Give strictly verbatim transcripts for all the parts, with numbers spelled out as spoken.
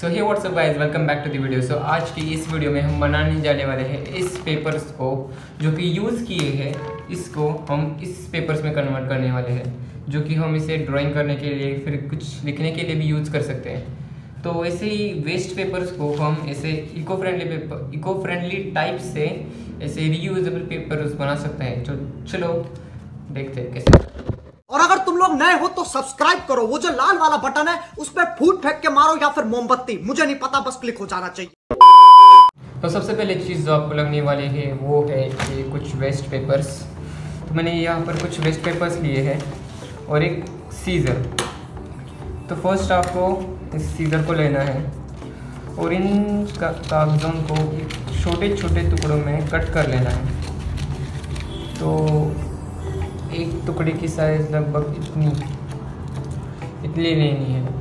So hey what's up guys, welcome back to the video. So आज की इस video में हम बनाने जाने वाले हैं इस पेपर्स को जो कि यूज़ किए हैं, इसको हम इस पेपर्स में कन्वर्ट करने वाले हैं, जो कि हम इसे ड्राइंग करने के लिए फिर कुछ लिखने के लिए भी यूज़ कर सकते हैं। तो ऐसे ही वेस्ट पेपर्स को हम ऐसे eco friendly paper eco friendly type से ऐसे रीयूजेबल पेपर्स बना सकते हैं। तो चलो देखते हैं कैसे। और अगर तुम लोग नए हो तो सब्सक्राइब करो, वो जो लाल वाला बटन है उस पर फूट फेंक के मारो या फिर मोमबत्ती, मुझे नहीं पता, बस क्लिक हो जाना चाहिए। तो सबसे पहले चीज़ जो आपको लगने वाली है वो है कि कुछ वेस्ट पेपर्स। तो मैंने यहाँ पर कुछ वेस्ट पेपर्स लिए हैं और एक सीज़र। तो फर्स्ट आपको इस सीज़र को लेना है और इन कागज़ों को छोटे छोटे टुकड़ों में कट कर लेना है। तो एक टुकड़े की साइज़ लगभग इतनी इतनी लेनी है।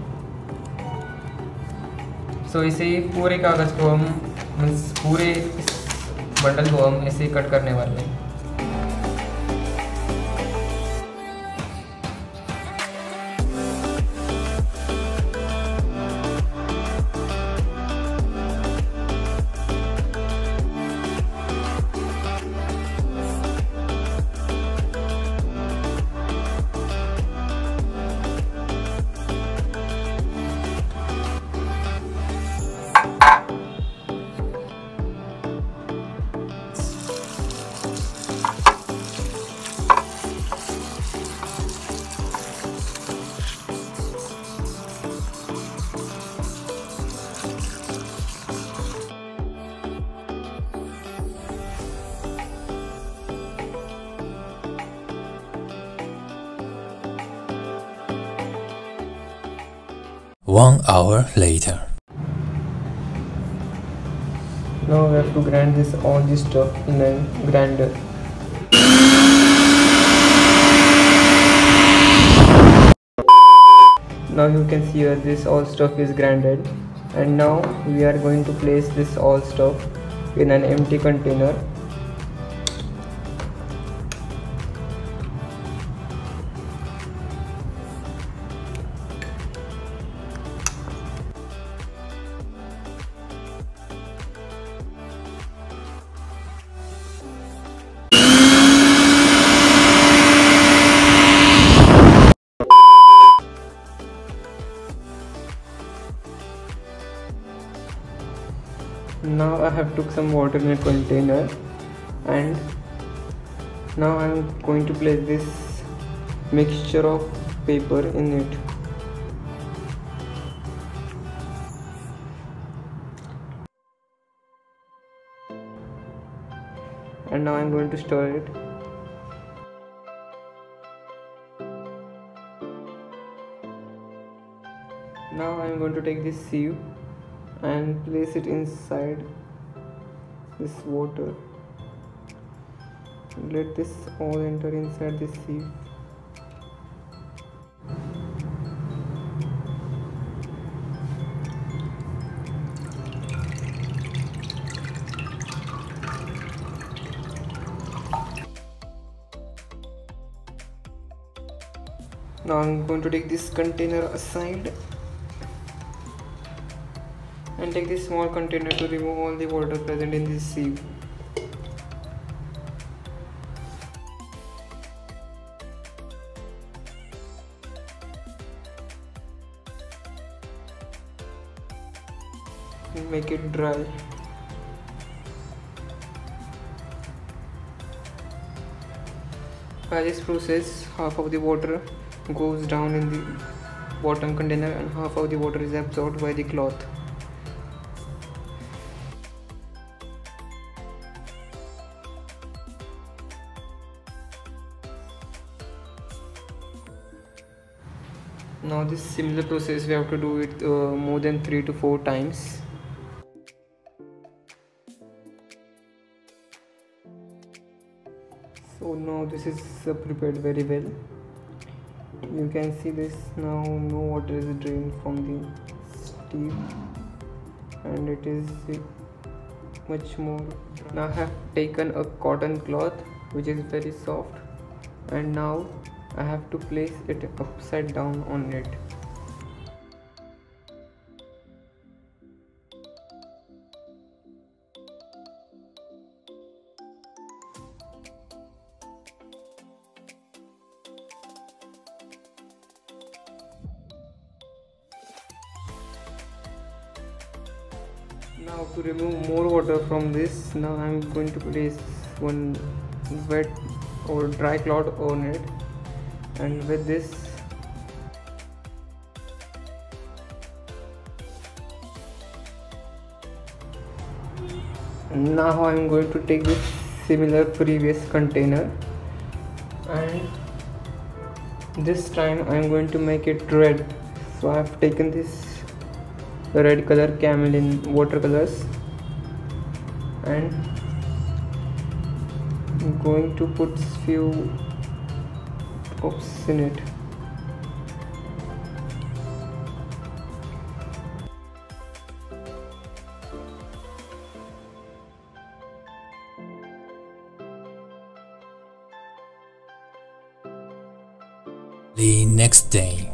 सो इसे पूरे कागज़ को हम पूरे इस बंडल को हम ऐसे कट करने वाले हैं। One hour later. Now we have to grind this all this stuff in a grinder. Now you can see that this all stuff is grinded, and now we are going to place this all stuff in an empty container. Now I have took some water in a container, and now I am going to place this mixture of paper in it. And now I am going to stir it. Now I am going to take this sieve and place it inside this water. Let this all enter inside this sieve. Now I'm going to take this container aside and take this small container to remove all the water present in this sieve. And make it dry. By this process, half of the water goes down in the bottom container and half of the water is absorbed by the cloth. Now this similar process we have to do it uh, more than three to four times. So now this is uh, prepared very well. You can see this now, no water is drained from the steam and it is much more. Now I have taken a cotton cloth which is very soft, and now I have to place it upside down on it. Now to remove more water from this, now I am going to place one wet or dry cloth on it, and with this now I am going to take this similar previous container, and this time I am going to make it red. So I have taken this red color Camlin watercolors, and I'm going to put few drops in it. The next day.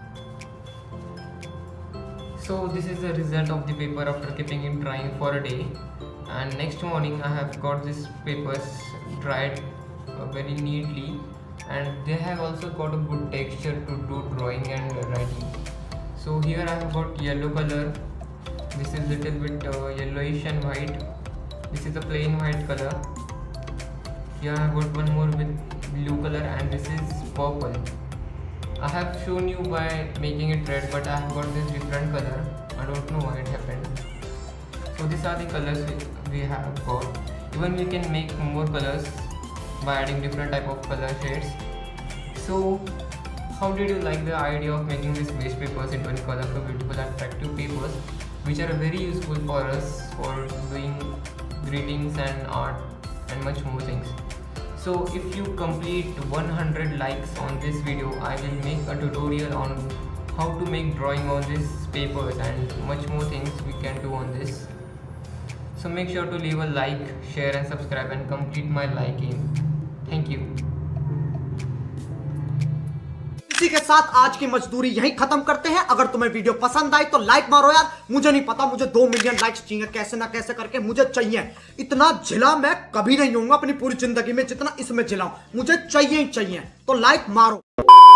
So this is the result of the paper after keeping it drying for a day, and next morning I have got these papers dried uh, very neatly, and they have also got a good texture to do drawing and writing. So here I have got yellow color, this is little bit uh, yellowish and white, this is a plain white color. Here I have got one more with blue color, and this is purple. I have shown you by making it red, but I have got this different color. I don't know why it happened. So these are the colors we have got. Even we can make more colors by adding different type of color shades. So how did you like the idea of making these waste papers into colorful, beautiful, attractive papers, which are very useful for us for doing greetings and art and much more things. So if you complete one hundred likes on this video, I will make a tutorial on how to make drawing on these papers and much more things we can do on this. So make sure to leave a like, share and subscribe and complete my liking. Thank you. इसी के साथ आज की मजदूरी यहीं खत्म करते हैं। अगर तुम्हें वीडियो पसंद आई तो लाइक मारो यार। मुझे नहीं पता, मुझे दो मिलियन लाइक्स चाहिए, कैसे ना कैसे करके मुझे चाहिए। इतना झिला मैं कभी नहीं होऊंगा अपनी पूरी जिंदगी में जितना इसमें झिलाऊं, मुझे चाहिए ही चाहिए। तो लाइक मारो।